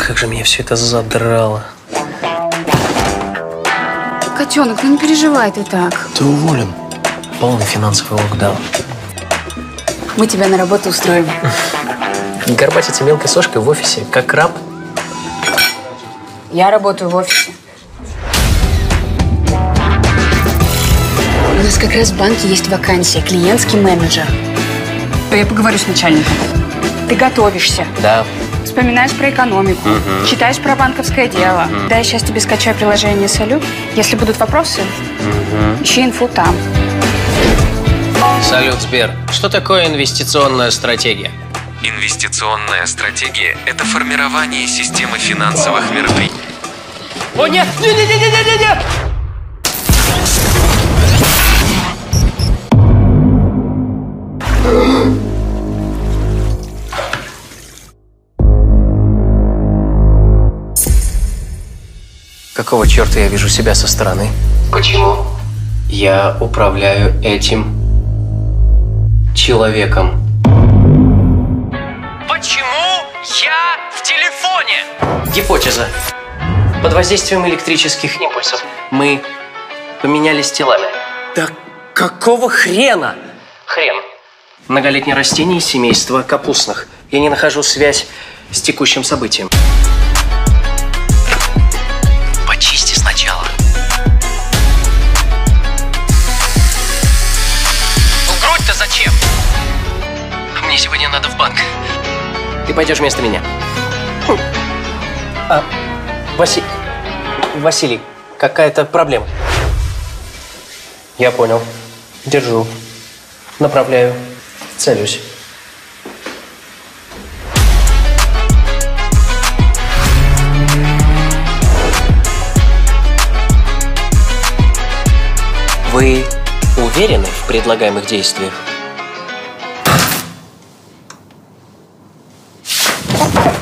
Как же меня все это задрало. Котенок, ну не переживай ты так. Ты уволен. Полный финансовый локдаун. Мы тебя на работу устроим. Горбатиться мелкой сошкой в офисе, как раб. Я работаю в офисе. У нас как раз в банке есть вакансия, клиентский менеджер. Я поговорю с начальником. Ты готовишься. Да. Вспоминаешь про экономику, читаешь про банковское дело. Да, я сейчас тебе скачаю приложение «Салют». Если будут вопросы, ищи инфу там. Салют, Сбер. Что такое инвестиционная стратегия? Инвестиционная стратегия – это формирование системы финансовых мероприятий. О, нет! Нет! Какого черта я вижу себя со стороны? Почему? Я управляю этим человеком. Почему я в телефоне? Гипотеза. Под воздействием электрических импульсов мы поменялись телами. Да какого хрена? Хрен. Многолетнее растение из семейства капустных. Я не нахожу связь с текущим событием. Почисти сначала. Ну, грудь-то зачем? Мне сегодня надо в банк. Ты пойдешь вместо меня. Василий, какая-то проблема. Я понял. Держу. Направляю. Целюсь. Вы уверены в предлагаемых действиях?